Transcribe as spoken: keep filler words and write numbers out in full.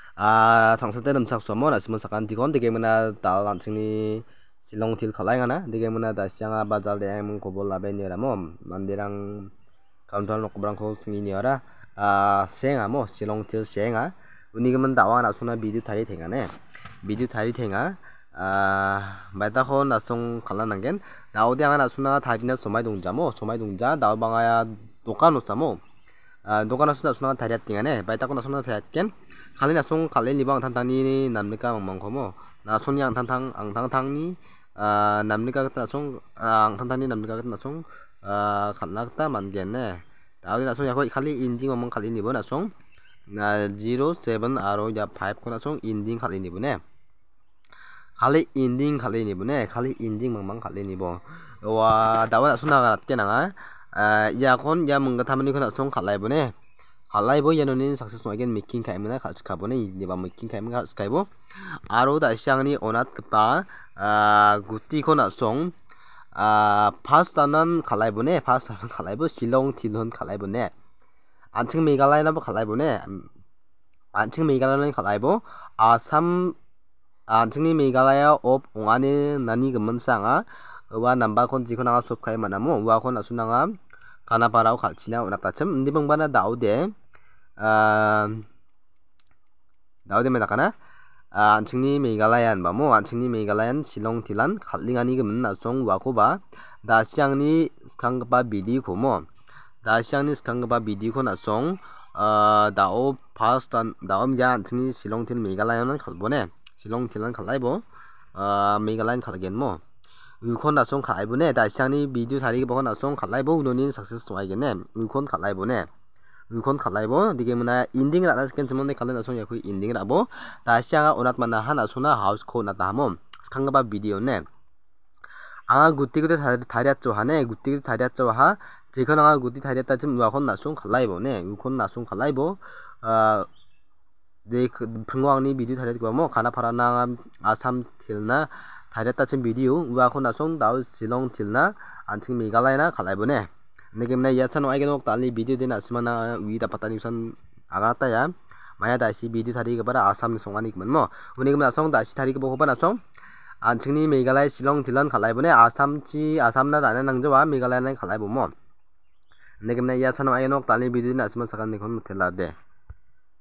아 상사때 름착 소모 나시면 사간 디건 되게문나 달 안층니 실롱틸 칼라잉하나 되게문나 다시앙아 바잘레엠 고볼라베니라모 만디랑 kauntal nok brang ko singini ora a senga mo silong til senga uni gemen dawa na suna bidu thari thengane bidu thari thenga a baita ko na song khalanangen daudi anga na suna tharina somai dongjamo somai dongja daw bangaya dokan usamo a dokan suna suna thariat tingane baita ko na suna thariatken khali na song khali ni bang thantani namnika mangmangkomo na soni ang thantang ang thangthangni a namnika ta song ang thantani namnika ta song 아 갈락다 만겠네 다우디 나송 야고 칼리 인딩 엄만 칼리 니보 나송 나 zero seven 아로 야 five 코 나송 인딩 칼리 니보네 칼리 인딩 칼리 니보네 칼리 인딩 망망 칼리 니보 와 다와 나송 나가rat게 나가 아 야콘 야 뭔가 타면이 코 나송 칼라이보네 칼라이보 야노닌 success again making 카이므나 칼츠카보네 니바 making 카이므 칼츠카이보 아로 다시앙니 오낫 급바 아 구티 코 나송 아 파스타는 칼라이보네 파스타는 칼라이보 실롱 틸론 칼라이보네 안층 메갈라이나보 칼라이보네 안층 메갈라이나 칼라이보 아삼 안층니 메갈라야 옵 옹아니 나니 금문상아 와 남바콘 지코나가 섭카이 마나모 우아콘 아수나가 가나바라고 갈치나 오나까쯤 니봉바나 나오데 아 나오데 메다카나 안층니 메갈라얀 바모 안층니 메갈라얀 실롱 틸란 칼링아니 금은 나송 와코바 다시앙니 스캉바 비디 고모 다시앙니 스캉바 비디 코 나송 어 다오 파스탄 다옴야 안층니 실롱 틸 메갈라얀은 칼보네 실롱 틸란 칼라이보 어 메갈라얀 칼겐모 우콘 나송 칼라이보네 다시앙니 비디오 다리게 보고 나송 칼라이보 우노닌 success 와이게네 우콘 칼라이보네 우콘 칼라이보 디게무나 인딩 라다 스캔 즈몬데 칼레 나송 야쿠 인딩 라보 다시아가 오낫 만나 하나 소나 하우스 코 나다모 스캉가바 비디오네 아 구티구데 다리았죠 하네 구티구데 다리았죠 하 제커나가 구티 다리았다 좀 우콘 나송 칼라이보네 우콘 나송 칼라이보 아 네 풍광니 비디오 다리았고 뭐 가나파라나 아삼 틸나 다리았다 좀 비디오 우콘 나송 다우 실롱 틸나 안층 메갈라이나 칼라이보네 Negimna yasan wa genok tali video din asmana wi da patani san agata ya maya dashi video thari ke bara asam songani kmenmo unigimna song dashi thari ke bohoba na song anchingni megalai silong tilan khalai bone asam chi asam na dana nangjawa megalai nai khalai bomo negimna yasan wa genok tali video din asma sakan nikon mutela de